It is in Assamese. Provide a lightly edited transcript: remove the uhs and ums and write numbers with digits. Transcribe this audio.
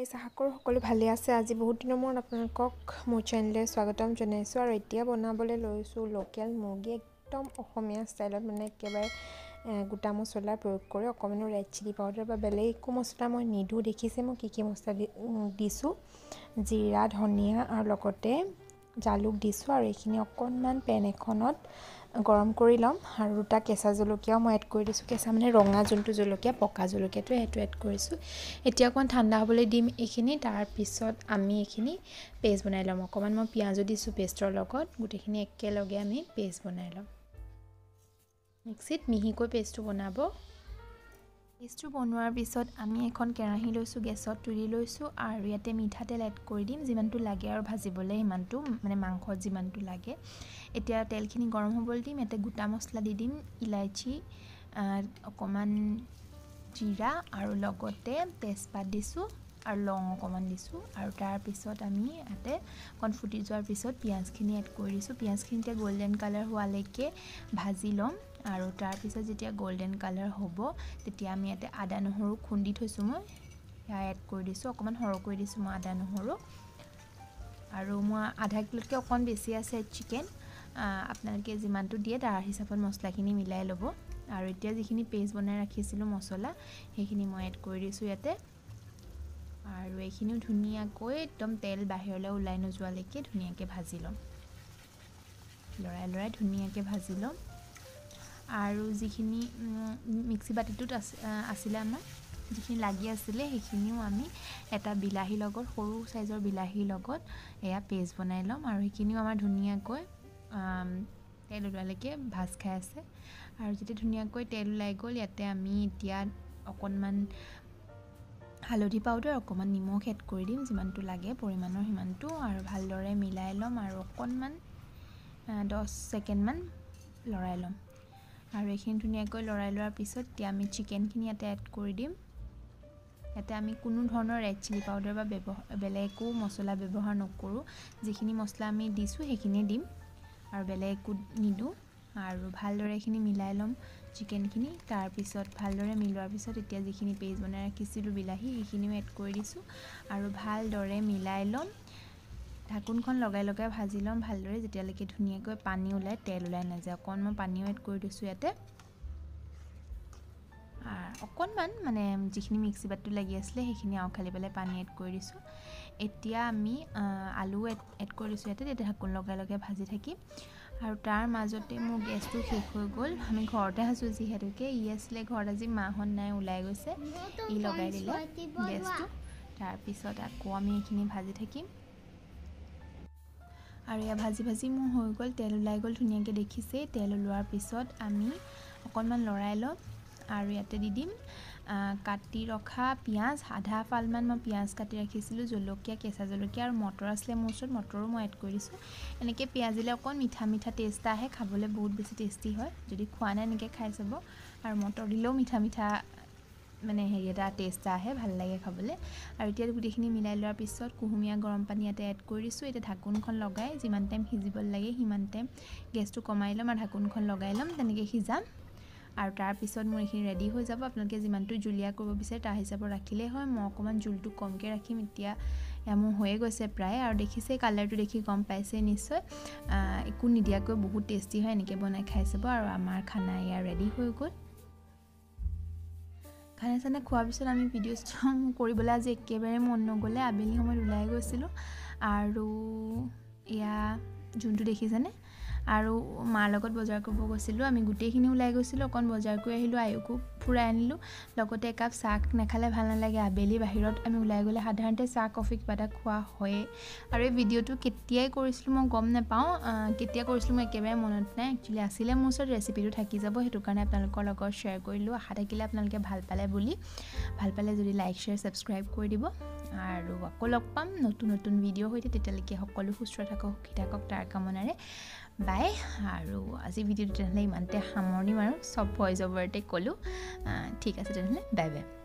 গাইস আশা কৰো সকলো ভালে আছে আজি বহুত দিনৰ মূৰত আপোনালোকক মোৰ চেনেললৈ স্বাগতম জনাইছো আৰু এতিয়া বনাবলৈ লৈছো লোকেল মুৰ্গী একদম অসমীয়া ষ্টাইলত মানে একেবাৰে গোটা মছলা প্ৰয়োগ কৰি অকমানো ৰেড চিলি পাউডাৰ বা বেলেগ একো মছলা মই নিদু দেখিছে মই কি মছলা দিছো জিৰা ধনিয়া আৰু লগতে জালুক দিছো আৰু এইখিনি অকনমান পেন এখনত গৰম কৰি লম আৰু দুটা কেঁচা জলকীয়াও মই এড কৰি দিছো কেঁচা মানে ৰঙা যোনটো জলকীয়া পকা জলকীয়াটো হেতু এড কৰিছো এতিয়া কোন ঠাণ্ডা হ'বলৈ দিম এইখিনি তাৰ পিছত আমি এইখিনি পেষ্ট বনাই লম অকমান মই পিয়াজো দিছো পেষ্টৰ লগত গুটেখিনি একেলগে আমি পেষ্ট বনাই লম মিক্সিত মিহিকৈ পেষ্টটো বনাব পেষ্টটো বনোৱাৰ পিছত আমি এখন কেৰাহী লৈছো গেছত তুলি লৈছো আৰু ইয়াতে মিঠাতেল এড কৰি দিম যিমানটো লাগে আৰু ভাজিবলৈ ইমানটো মানে মাংসত যিমানটো লাগে এতিয়া তেলখিনি গৰম হ'বলৈ দিম ইয়াতে গোটা মছলা দি দিম ইলাইচি অকমান জিৰা আৰু লগতে তেজপাত দিছো আৰু লং অকমান দিছো আৰু তাৰ পিছত আমি ইয়াতে কনফুটি যোৱাৰ পিছত পিয়াজখিনি এড কৰি দিছো পিয়াজখিনিতে গোল্ডেন কালাৰ হোৱালৈকে ভাজি লম আৰু তাৰ পিছত যেতিয়া গোল্ডেন কালাৰ হ'ব তেতিয়া আমি ইয়াতে আদা নহৰু খুন্দি থৈছো মই ইয়া এড কৰি দিছো অকমান হৰ কৰি দিছো মই আদা নহৰু আৰু মই আধা কিলোতকৈ অকন বেছি আছে চিকেন আপোনালোকে যিমানটো দিয়ে তাৰ হিচাপত মছলাখিনি মিলাই ল'ব আৰু এতিয়া যিখিনি পেষ্ট বনাই ৰাখিছিলো মছলা সেইখিনি মই এড কৰি দিছো ইয়াতে আৰু এইখিনিও ধুনিয়াকৈ একদম তেল বাহিৰলৈ ওলাই নোযোৱালৈকে ধুনিয়াকৈ ভাজি লম লৰাই ধুনিয়াকৈ ভাজি লম আৰু যিখিনি মিক্সি বাটিটোত আছিল আমাৰ যিখিনি লাগি আছিল সেইখিনিও আমি এটা বিলাহী লগত সৰু সাইজৰ বিলাহী লগত এয়া পেষ্ট বনাই লম আৰু সেইখিনিও আমাৰ ধুনিয়াকৈ তেল ওলালৈকে ভাজ খাই আছে আৰু যেতিয়া ধুনিয়াকৈ তেল ওলাই গ'ল ইয়াতে আমি এতিয়া অকনমান হালধি পাউডাৰ অকমান নিমখ এড কৰি দিম যিমানটো লাগে পৰিমাণৰ হিমানটো আৰু ভালদৰে মিলাই লম আৰু অকনমান 10 সেকেন্ড মান লৰাই লম আৰু এইখিনি ধুনিয়াকৈ লৰাই লোৱাৰ পিছত এতিয়া আমি চিকেনখিনি ইয়াতে এড কৰি দিম ইয়াতে আমি কোনো ধৰণৰ ৰেড চিলি পাউডাৰ বা বেলেগো মছলা ব্যৱহাৰ নকৰো যিখিনি মছলা আমি দিছো সেইখিনি দিম আৰু বেলেগো নিদু আৰু ভালদৰে এইখিনি মিলাই লম চিকেনখিনি তাৰ পিছত ভালদৰে মিলোৱাৰ পিছত এতিয়া যিখিনি পেষ্ট বনাই ৰাখিছিলো বিলাহী সেইখিনিও এড কৰি দিছো আৰু ভালদৰে মিলাই লম ঢাকনখন লগাই ভাজি লম ভালদৰে যেতিয়ালৈকে ধুনিয়াকৈ পানী ওলাই তেল ওলাই নাযায় অকন মই পানীও এড কৰি দিছো ইয়াতে অকনমান মানে যিখিনি মিক্সি বাটটো লাগি আছিল সেইখিনি আও খালি পেলাই পানী এড কৰি দিছো এতিয়া আমি আলু এড কৰি দিছো ইয়াতে ঢাকন লগাই ভাজি থাকি আৰু তাৰ মাজতে মোৰ গেছটো শেষ হৈ গ'ল আমি ঘৰতে আছো যিহেতুকে ই আছিল ঘৰত আজি মাহন নাই ওলাই গৈছে ই লগাই দিলে গেছটো তাৰ পিছত আকৌ আমি এইখিনি ভাজি থাকিম আৰু ইয়া ভাজি মোৰ হৈ গ'ল তেল ওলাই গ'ল ধুনিয়াকৈ দেখিছে তেল ওলোৱাৰ পিছত আমি অকনমান লৰাই লম আৰু ইয়াতে দি দিম কাটি ৰখা পিয়াজ আধা ফালমান মই পিয়াজ কাটি ৰাখিছিলো জলকীয়া কেঁচা জলকীয়া আৰু মটৰ আসলে মোৰ ওচৰত মটৰো মই এড কৰি দিছো এনেকৈ পিয়াজ দিলে অকন মিঠা টেষ্ট আহে খাবলৈ বহুত বেছি টেষ্টি হয় যদি খোৱা নাই এনেকৈ খাই চাব আৰু মটৰ দিলেও মিঠা মানে হেৰি এটা টেষ্ট আহে ভাল লাগে খাবলৈ আৰু এতিয়া গুটিখিনি মিলাই লোৱাৰ পিছত কুহুমীয়া গৰম পানী ইয়াতে এড কৰি দিছো এতিয়া ঢাকনখন লগাই যিমান টাইম সিজিব লাগে সিমান টাইম গেছটো কমাই লম আৰু ঢাকনখন লগাই লম তেনেকৈ সিজাম আৰু তাৰ পিছত মোৰ এইখিনি ৰেডি হৈ যাব আপোনালোকে যিমানটো জুলীয়া কৰিব বিচাৰে তাৰ হিচাপত ৰাখিলে হয় মই অকমান জুলটো কমকৈ ৰাখিম এতিয়া মোৰ হৈয়ে গৈছে প্ৰায় আৰু দেখিছে কালাৰটো দেখি গম পাইছে নিশ্চয় একো নিদিয়াকৈ বহুত টেষ্টি হয় এনেকৈ বনাই খাই চাব আৰু আমাৰ খানা ইয়া ৰেডি হৈ গ'ল খানা খোৱাৰ পিছত আমি ভিডিঅ' কৰিবলৈ আজি একেবাৰে মন নগ'লে আবেলি সময়ত ওলাই গৈছিলোঁ আৰু ইয়া যোনটো দেখিছেনে আৰু মাৰ লগত বজাৰ কৰিব গৈছিলোঁ আমি গুটেইখিনি ওলাই গৈছিলোঁ অকন বজাৰ কৰি আহিলোঁ আয়ুকো ফুৰাই আনিলোঁ লগতে একাপ চাহ নাখালে ভাল নালাগে আবেলি বাহিৰত আমি ওলাই গ'লে সাধাৰণতে চাহ কফি কিবা এটা খোৱা হয় আৰু এই ভিডিঅ'টো কেতিয়াই কৰিছিলোঁ মই গম নাপাওঁ কেতিয়া কৰিছিলোঁ মই একেবাৰে মনত নাই একচুৱেলি আছিলে মোৰ ওচৰত ৰেচিপিটো থাকি যাব সেইটো কাৰণে আপোনালোকৰ লগত শ্বেয়াৰ কৰিলোঁ আশা থাকিলে আপোনালোকে ভাল পালে যদি লাইক শ্বেয়াৰ সাবস্ক্ৰাইব কৰি দিব আৰু আকৌ লগ পাম নতুন ভিডিঅ' হৈতে তেতিয়ালৈকে সকলো সুস্থ থাকক সুখী থাকক তাৰ কামনাৰে বাই আৰু আজি ভিডিঅ'টো তেনেহ'লে ইমানতে সামৰণি মাৰো সব ভয়েস ওভাৰতে ক'লো ঠিক আছে তেনেহ'লে বাই